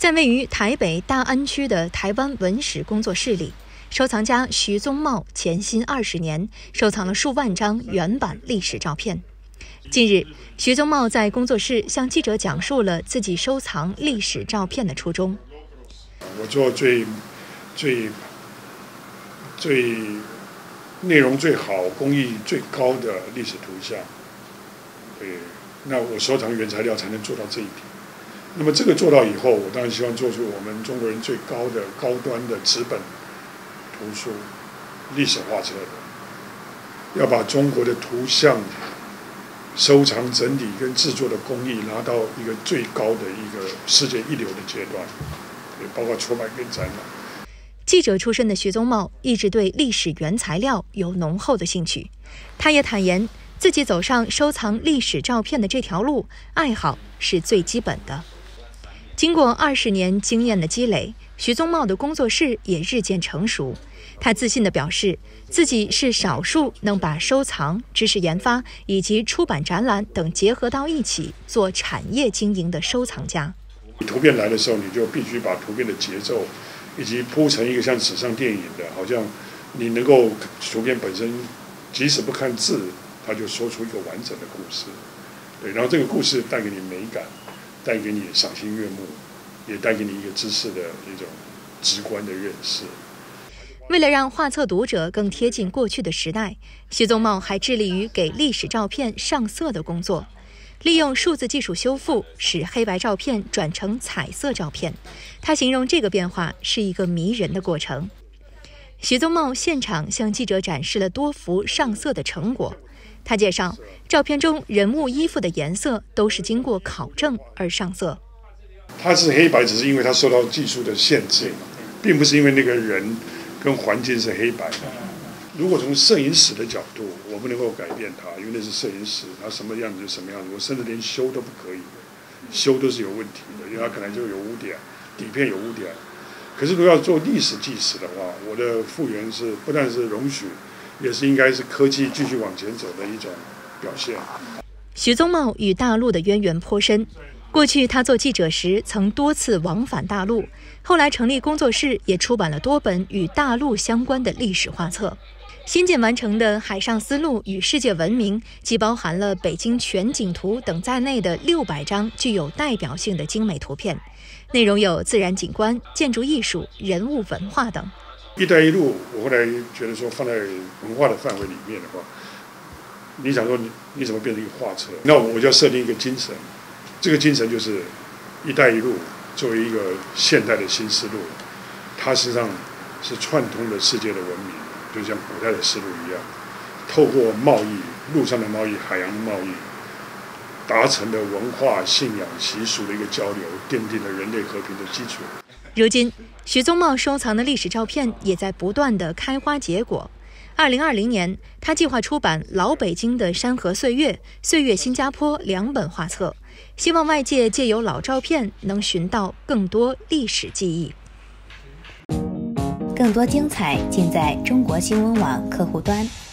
在位于台北大安区的台湾文史工作室里，收藏家徐宗茂潜心20年，收藏了数万张原版历史照片。近日，徐宗茂在工作室向记者讲述了自己收藏历史照片的初衷。 我做最内容最好、工艺最高的历史图像。那我收藏原材料才能做到这一点。那么这个做到以后，我当然希望做出我们中国人最高的高端的纸本图书、历史画册的，要把中国的图像收藏、整理跟制作的工艺拿到一个最高的一个世界一流的阶段，包括出版跟展览。 记者出身的徐宗茂一直对历史原材料有浓厚的兴趣，他也坦言自己走上收藏历史照片的这条路，爱好是最基本的。经过20年经验的积累，徐宗茂的工作室也日渐成熟。他自信地表示，自己是少数能把收藏、知识研发以及出版展览等结合到一起做产业经营的收藏家。 图片来的时候，你就必须把图片的节奏以及铺成一个像纸上电影的，好像你能够图片本身即使不看字，它就说出一个完整的故事。然后这个故事带给你美感，带给你赏心悦目，也带给你一个知识的一种直观的认识。 为了让画册读者更贴近过去的时代，徐宗茂还致力于给历史照片上色的工作，利用数字技术修复，使黑白照片转成彩色照片。他形容这个变化是一个迷人的过程。徐宗茂现场向记者展示了多幅上色的成果。他介绍，照片中人物衣服的颜色都是经过考证而上色。 它是黑白，只是因为它受到技术的限制，并不是因为那个人跟环境是黑白的。如果从摄影史的角度，我不能够改变它，因为那是摄影史，它什么样子就什么样子，我甚至连修都不可以，修都是有问题的，因为它可能就有污点，底片有污点。可是如果要做历史纪实的话，我的复原是不但是容许，也是应该是科技继续往前走的一种表现。 徐宗茂与大陆的渊源颇深，过去他做记者时曾多次往返大陆，后来成立工作室，也出版了多本与大陆相关的历史画册。新近完成的《海上丝路与世界文明》既包含了北京全景图等在内的600张具有代表性的精美图片，内容有自然景观、建筑艺术、人物文化等。 一带一路，我后来觉得说放在文化的范围里面的话，你想说你怎么变成一个画册？那我就要设定一个精神，这个精神就是一带一路作为一个现代的新丝路，它实际上是串通了世界的文明，就像古代的丝路一样，透过贸易，陆上的贸易、海洋的贸易，达成了文化、信仰、习俗的一个交流，奠定了人类和平的基础。 如今，徐宗茂收藏的历史照片也在不断的开花结果。2020年，他计划出版《老北京的山河岁月》《岁月新加坡》2本画册，希望外界借由老照片能寻到更多历史记忆。 更多精彩尽在中国新闻网客户端。